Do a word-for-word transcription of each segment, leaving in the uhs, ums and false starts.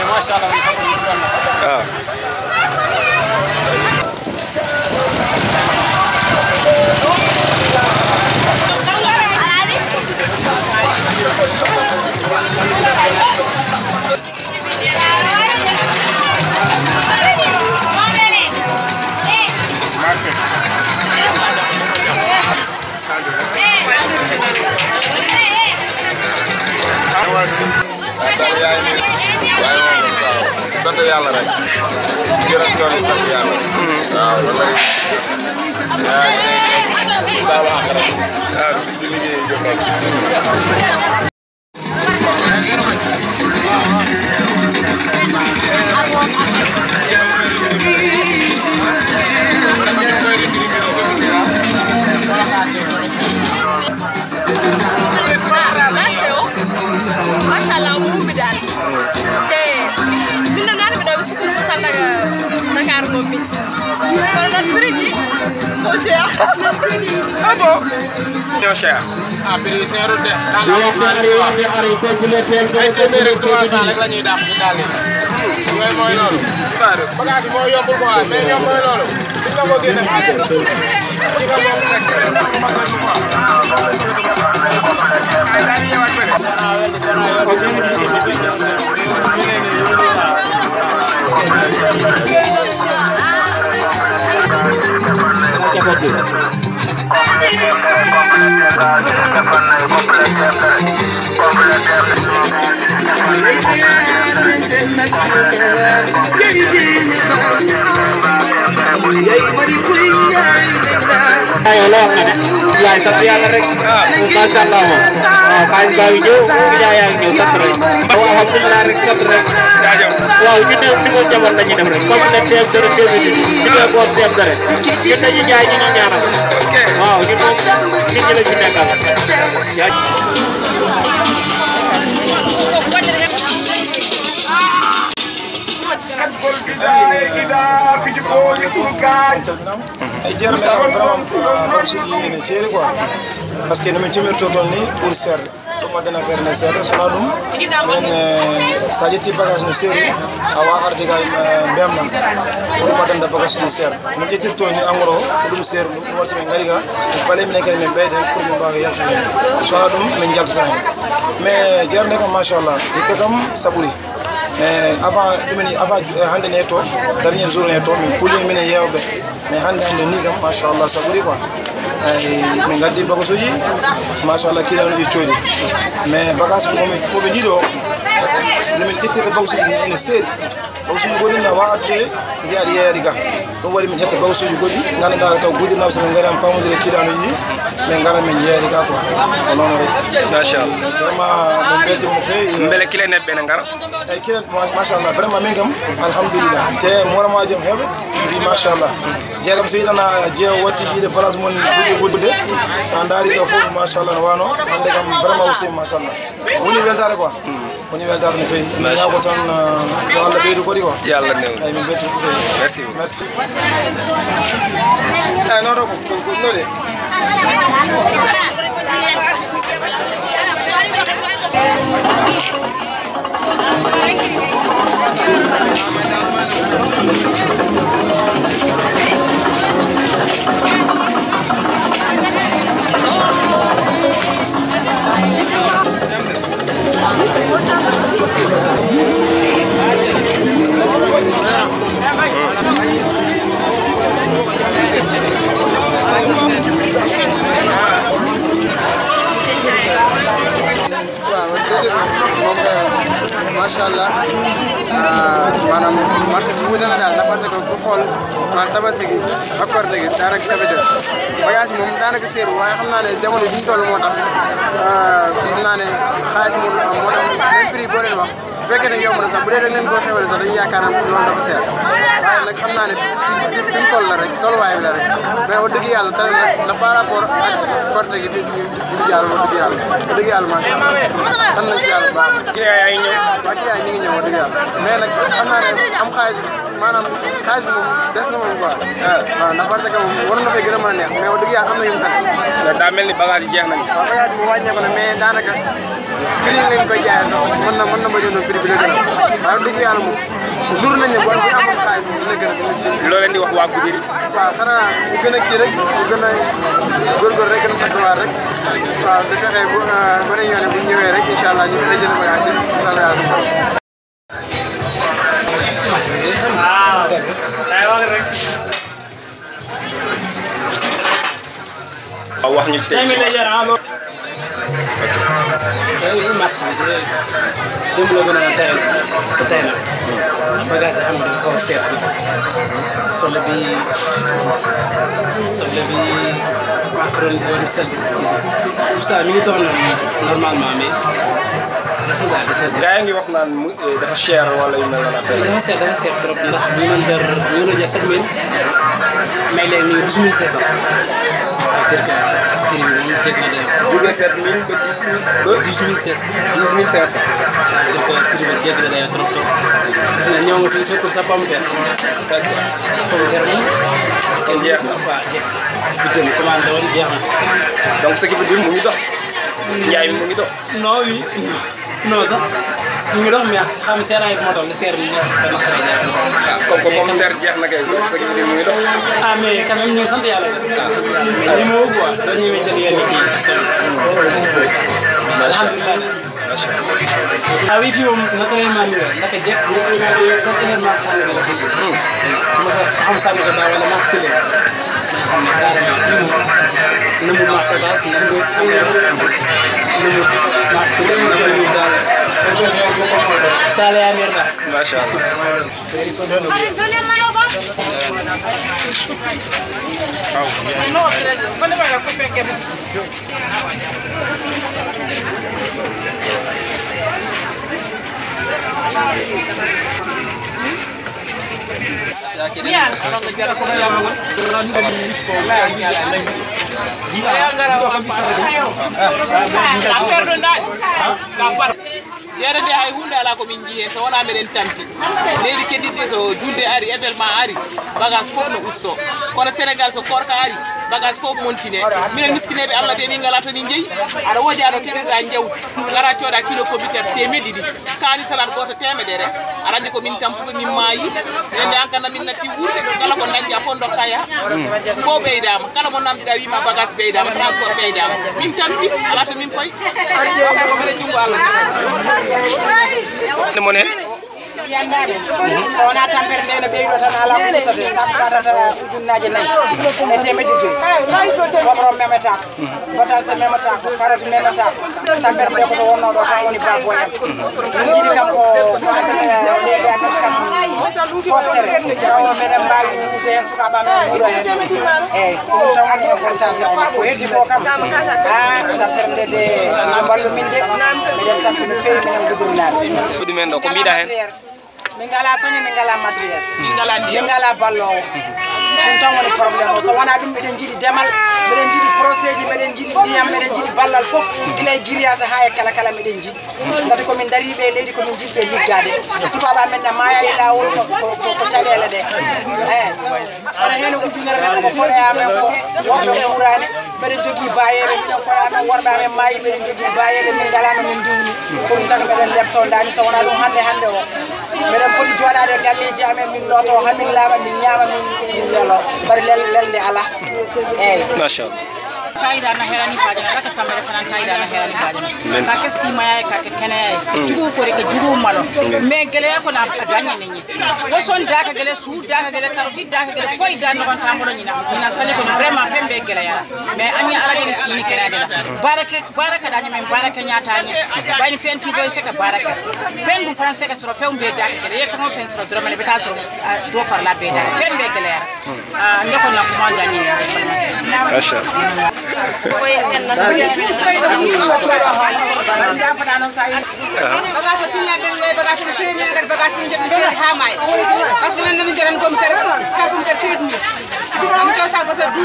mais macha allah ñu sant ñu doon na. waaw. sant yàlla rek gërëm doon sant yàlla waaw wallaay daal wax rek waaw di liggéey jokkal Mashallah mu bi dal te dina nan bi daw ci ko sandaga Dakar mo mi ko na prix o cher ah bon ñoo cher ah prix cher de dans la ay téeméer ak trois cents rek lañuy daax ci dal yi ñoy moy lolu bagage mo yombul ko mais ñom moy lolu gis nga ko gëna ci nga mom rek ayo lo ya sant yàlla rek masha Allah moom waaw kaay baawi ñëw yaa yaa ngi ñëw sant rek waaw alhamdulillah rek sant rek waaw ñu ne ni mo jamono dañuy def rek comme ne teem dara deux minutes ñu ne ko teem dara ñu dañuy jaay ñu ñu ñaanal waaw ñu moom nit ñi la ci nekkal jaaj ay jeer na vraiment ba su yi ne cere quoi parce que no min cimir to don ni pour serre to ma dana faire ne serre so dum men sajeti bagage no seri awa arde ga mbem nan pour ma dana bagage no serre min jetir to ni amoro dum serre dum warsi men ngari ga fale min kay men bayde pour mo baga yalta so dum min jalta tan mais jeer ne ko machallah dikatam saburi mais avant dumeni avant hande ne to dernier jour ne to min puli min yewbe mais hande hande ni kam machallah saburi quoi ay min gaddi bagasoji machallah kila no ciodi mais bagage mo mo be dido parce que min ittete bagasoji ni ene seri bagasoji godi na wa adde ndi adi yeedi ga dum wari min yetta bagasoji godi ngana taw gudirna so min ngaram pamudire kila no yi mais ngara min yeedi ga quoi non non machallah vraiment mo belti mo fe mbele kile net be ngara ay kila machallah vraiment min kam alhamdulillah te morama jam hebe di machallah jeegam so yidana je watti ide place mon budde budde sa ndari do fof machallah no wano hande kam vraiment aussi machallah woni weltare quoi woni weltare no feyi mi ñago tan yo Allah beydu ko di quoi yalla new ay min betti ko merci merci ay no do ko ko no de Mashallah manam marché bu dana dal na parce que ko xol man tabaski gi ak korte gi da rek sabete bagage mom da naka seeru waye xamna ne jamono biñ tollu motax euh xamna ne xaalis mo motax même prix bo len wax fekk ne yomb na sax bu dee rek leen ko xewal sax dañuy yaakaar loolu dafa seer waaye rek xam naa ne fi fi mu toll la rek tolluwaay bi la rek mais wax dëgg yàlla tamit nag la par rapport ak Korité gi fi fi fi jaar wax dëgg yàlla wax dëgg yàlla macha allah sant nañ ci yàlla bu baax. client yaa ngi ñëw. waaw client yi ñu ngi ñëw wax dëgg yàlla mais nag xam naa ne am xaalis maanaam xaalis bi moom des na moom quoi. waaw ndax parce que moom waroon na fay gën a mën a neex mais wax dëgg yàlla am na yu mu tane. daa mel ni bagage yi jeex nañu. waaw bagage bi wàññeeku na mais daanaka prix yi lañ koy jaayee sax mën na mën na bañ a doon prix bi la gën a waaye wax dëgg yàlla moom jur nañ ne boo bu amul xaalis moom dina gën a loo leen di wax waa Goudiri. waaw xanaa ñu gën a kii rek ñu gën a góorgóor rek gën a takkuwaat rek waaw di fexe bu ba ne ñoo ne bu ñu ñëwee rek incha allah ñu fi jënd bagage yi incha allah yàlla. waaw wax ñu tey ci marché bi de démb la gën a tey te tey nag bagage yi xam nga dafa xaw a seet tuuti soble bi soble bi macaroni bi wala sel bi tout ça mi ngi dox na normalement mais des na daal des na. gars yi ngi wax naan mu dafa cher wala yu mel noonu. dafa seet dafa seet trop ndax ñu mën jar ñu mën a jar sept mille mais léegi ñu ngi douze mille cinq cent ça veut dire que prix bi moom jéggi na day jóge sept mille ba dix mille ba dix mille cinq cent. dix mille cinq cent. ça veut dire que prix bi jéggi na day trop trop gis nga ñëw nga fi fekkul sa pomme de terre. d'accord pomme de terre moom. kon jeex na waaw jeex na. bi dem commandé woon jeex na. donc ce qui veut dire mu ngi dox. njaay mi mu ngi dox. non oui non sax mu ngi dox mais xam seeraay bi moo tax li seer bi neex ba naqaree jaay. ah comme que pomme de terre jeex na kay ce qui veut dire mu ngi dox. ah mais quand même ñu ngi sant yàlla. mais ñi ma woo quoi doo ñëwee jël yenn kii yi solo. alhamdulilah. macha allah. ah oui fii moom naturellement nii la naka jekk chaque événement Sandaga la. ku ma sa xam Sandaga daaw wala maa tëlee nga xam ne carrément fii moom nëmbul marché Ocass nëmbul Sandaga nëmbul maa tëlee nëmbul ñu daal saa la yaa neer daal. macha allah. yara de hay hunde ala ko min jiye so wona meɗen tampi leydi keddiɗɗi so julde ari événement ari bagage fof no usto kono sénégal so korka ari bagage fof montine minen miskineɓe allah ɓe min ngala to ni jeeyi aɗa wojaɗo keɓirɗa jawdi gara cooda kilo communautaire temedde ɗiɗi kani salade goto temedere aɗa andi ko min tampuɓe min maayi ende an kana min natti wurde kala ko dañƴa fof dokkaya fo ɓeydama kala mo namdiɗa wima bagage ɓeydama transport ɓeydama min tampi ala to min payi kay ko mbiɗa junggo allah mo ne yandaɓe so wona tampere nde no ɓeydo tan ala ko ustate sac fatata ujunnaje nayyi e temedde joyyi bobro memata batanse memata ko carotte memata tampere nde koto wonno ɗo tan woni baboyam min jiiɗi kam ko ko addata leydi amen kam foftere taw meɗen mbawi udde hen sukaɓa men muuɗo hen eyyi ɗum tan woni importance amen ko heddi ko kam a tampere nde de ina ballu min de meɗen tampi no fewi minen gudurnaɓe ɗum men ɗo ko mbiɗa hen min ngala sañi min ngala matériel min ngala ballowo ɗum tan woni probléme o so wona ɗum mbiɗen jiiɗi demal mbiɗen jiiɗi procé ji mbiɗen jiiɗi ndiyam mbiɗen jiiɗi ballal fof guila e grillage ha e kala kala mbiɗen jiiɗi gati komin dariɓe e leydi komin jiɗɓe liggade sukaɓa men ne maya e lawol ko caɗele ɗe eyi oɗo hen ujunere neɗɗo ko foɗoyamen ko worɓe ɓurani mbiɗen jogui bayeɓe mbiɗen koyamen worɓe amen maayi mbiɗen jogui bayeɓe min ngalano min duwni ko ɗum taki mbiɗen lebto dani so wona ɗum hande hande o mbiɗen poti joɗade e galleji amen min loto hamin laama min ñaama min min lelo bari lelde ala eyyi machallah tayida na herani bajana laka samere fanan tayida na herani bajana ka ke simaya ka ke kenaya jugu ko rek jugu malo me gele ko na adanya ni wo son daka gele su daka gele karoti daka gele koy da no banta mo ni na ina sali ko vraiment fembe gele ya me anya ala gele sini kenade la baraka baraka danya men baraka nyata ni bani fenti boy se ka baraka fen dum français ka soro fembe daka gele ye ko fen soro dro men beta soro do par la be daka fembe gele ya ah ndeko na ko manda ni machallah bagage tinna ben le bagage ni semi ngal bagage ni jebbi sey ha may parce que nan mi jaran gom tere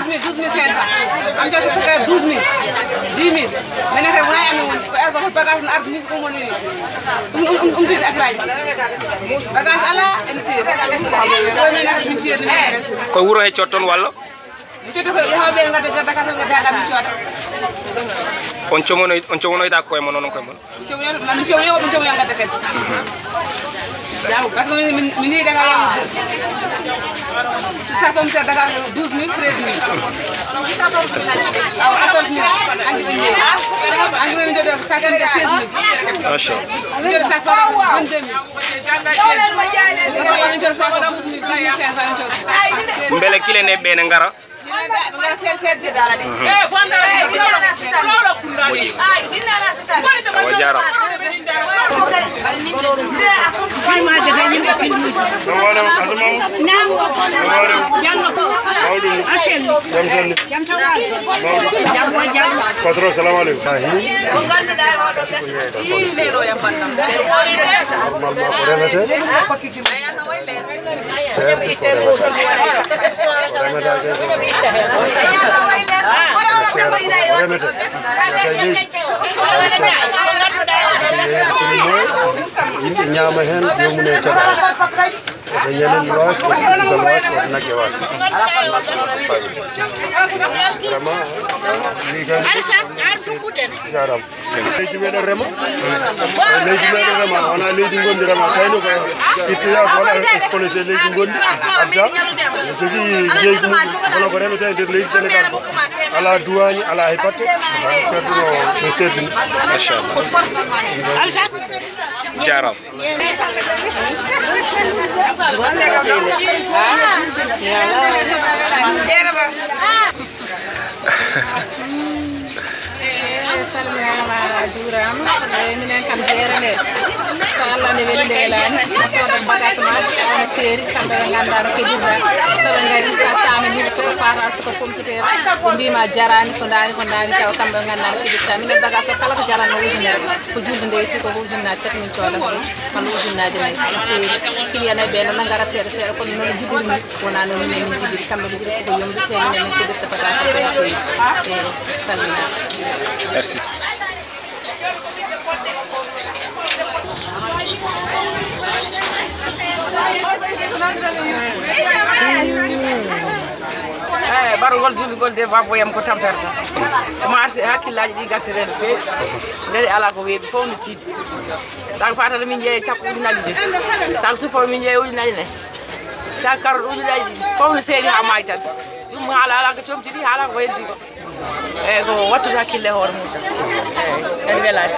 douze mille douze mille cinq cent am jot su ko douze mille dix mille mene ke wona am won ko ergo bagage na ardi ko woni um um um dit afraji bagage ala en sir do mena ko ci ni ko wuro he cotton walla ci to ko hawbe ngata ngata ka ngata daga mi ciota on comono on comono ta koy mon non koy mon comono man comono ko comono ngata kat parce que min ni da nga yam ça comme ça Dakar douze mille treize mille aw quatorze mille angi bi ñe angi bi jode ça comme seize mille macha Allah jode ça fa vingt-deux mille leen ma jaay leen ñu jode ça douze mille cinq cent jode mbele kile ne be na ngara ngara ser ser de dala de eh bonda eh dina na sita lolo kunda ni ay dina na sita wa jara Why ma de ni ko fi ni no wala azuma nam ko wala janno ko mawdu asel jam tan jam tan jam wa jam patron salam alaykum ko gandu da wodo yi zero ya bandam remete ser ko remete remete remete ñama hen yomune tan ko ñenen was ko dal was ko nagge was vraiment ni gan arsa arsu kuten jaram leji meɗen rema leji meɗen rema wona leji gondi rema tawno ko ittiya ko exposé leji gondi adda jogi jeygu kono ko remete nder leji Sénégal ko ala duwañi ala hay patte serduno no serdini machallah arsa jaram duram minen kam jerale sala ne welde welani sodo bagage ma on seri kambe ngandaro ke dibra so ngari sa sama ni so fara so computer ko bima jarani ko ndani ko ndani taw kambe ngandaro ke dibra minen bagage kala ko jarano wujina ko julde ndey ko wujina tek min cola ko man wujina de may seri kiliyana be na ngara seri seri ko non jidirni wona non min jidir kambe jidir ko yombe te ne ke dibra bagage ko seri e salina merci eh barugol julugol de baboyam ko tamperta ko marsi hakkillaji di gartirede fe dari ala ko weebi fo no tiidi sak fatata min jeey cappu ujunnaji de sak support min jeey ujunnaji ne sak karot ujunnaji fo no seedi ha may tan dum hala ala ko comtidi hala ko weddi ko e ko wattu hakkille hoore mum tan e en welani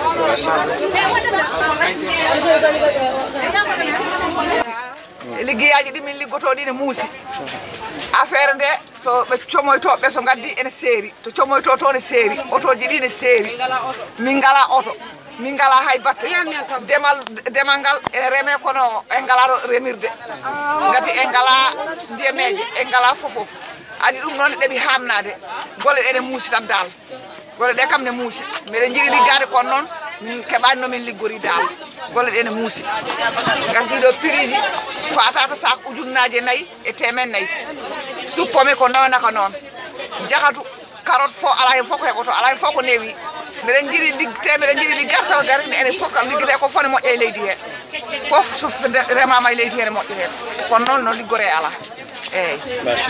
liggeyaaji ɗi min liggoto ɗi ne muusi affaire nde so ɓe comoytoɓe so gaddi ene seeri to comoyto to ne seeri otoji ɗi ne seeri min ngala oto min ngala hay batte demal demal ngal ene reme kono en ngala remirde ngati en ngala ndiyemeje en ngala fofof adi ɗum noon ɗeɓi hamnade gole ene muusi tan dal gole ɗe kam ne muusi mbiɗen jiɗi liggade kono noon min keɓani nomin liggori dal golle ɗe ne muusi ngam ɗiɗo prix ji fatata sak ujunnaje nayyi e temen nayyi suppome ko noonaka noon jahatu carotte fo ala hen fof ko heɓoto ala hen fof ko newi mbiɗen jiɗi ligte mbiɗen jiɗi liggat sawa gari ene fof kam liggete ko fone moƴƴe e leydi he fof so remama e leydi he ne moƴƴo hen kono noon no liggore ala eyyi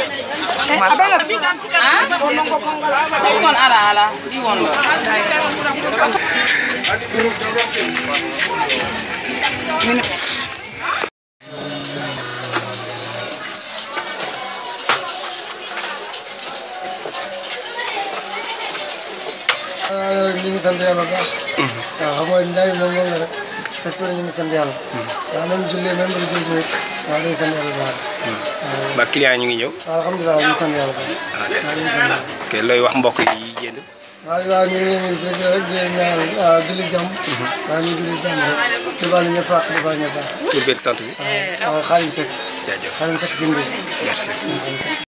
kon ala ala ɗi wonɗo ñu ngi sant yàlla bu baax. waaw xam nga Ndiaye moom moom la rek chaque jour ñu ngi sant yàlla. waaw même julli même bu ñu julli waaw dañuy sant yàlla bu baax. ba client ñu ngi ñëw. alhamdulilah ñu ngi sant yàlla bu baax. waaw ñu ngi sant yàlla. ok looy wax mbokk yi jënd. waaw waaw ñu ngi leen di gis rek di ñaan julli jàmm. waaw ñu julli jàmm rek. di baal ñëpp ak di baal ñëpp ak. tur beeg sant bi. waaw Xaalim Seck. jaajëf Xaalim Seck Sindi. merci.